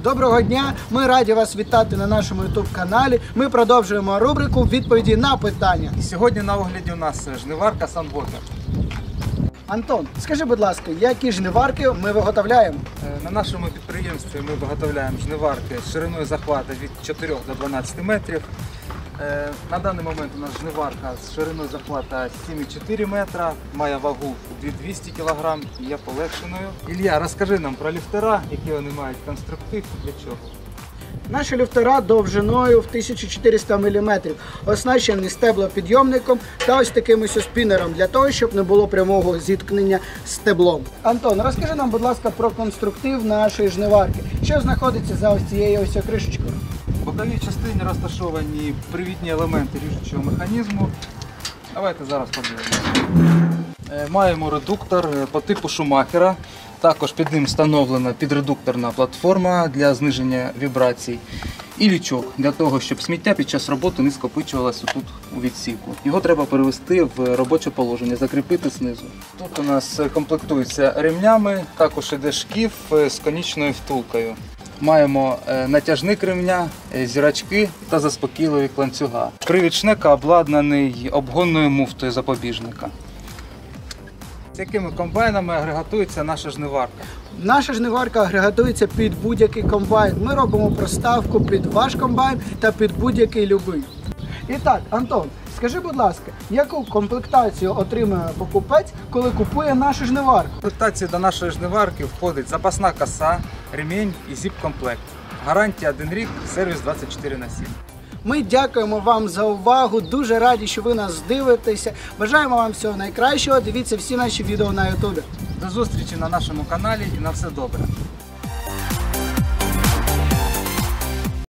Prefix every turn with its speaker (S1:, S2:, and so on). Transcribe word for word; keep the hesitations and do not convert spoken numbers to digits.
S1: Доброго дня! Ми раді вас вітати на нашому ютуб-каналі. Ми продовжуємо рубрику «Відповіді на питання».
S2: І сьогодні на огляді у нас жниварка Sunwater.
S1: Антон, скажи, будь ласка, які жниварки ми виготовляємо?
S2: На нашому підприємстві ми виготовляємо жниварки з шириною захвату від чотирьох до дванадцяти метрів. На даний момент у нас жниварка з шириною захвату сім і чотири метра, має вагу двісті кілограм і є полегшеною. Ілля, розкажи нам про ліфтера, які вони мають конструктив і для чого.
S1: Наші люфтера довжиною в тисячу чотириста міліметрів, оснащені стеблопідйомником та ось таким ось спінером, для того, щоб не було прямого зіткнення з стеблом. Антон, розкажи нам, будь ласка, про конструктив нашої жниварки. Що знаходиться за ось цією ось кришечкою?
S2: В боковій частині розташовані привідні елементи ріжучого механізму. Давайте зараз подивимося. Маємо редуктор по типу Шумахера. Також під ним встановлена підредукторна платформа для зниження вібрацій і лючок, для того, щоб сміття під час роботи не скопичувалося тут у відсіку. Його треба перевести в робоче положення, закріпити знизу. Тут у нас комплектується ремнями, також іде шкіф з конічною втулкою. Маємо натяжник ремня, зірочки та заспокійливі ланцюга. Привід шнека обладнаний обгонною муфтою запобіжника. З якими комбайнами агрегатується наша жниварка?
S1: Наша жниварка агрегатується під будь-який комбайн. Ми робимо проставку під ваш комбайн та під будь-який любий. І так, Антон, скажи, будь ласка, яку комплектацію отримує покупець, коли купує нашу жниварку?
S2: В комплектацію до нашої жниварки входить запасна коса, ремінь і зіп-комплект. Гарантія один рік, сервіс двадцять чотири на сім.
S1: Ми дякуємо вам за увагу, дуже раді, що ви нас дивитеся. Бажаємо вам всього найкращого, дивіться всі наші відео на ютубі.
S2: До зустрічі на нашому каналі і на все добре.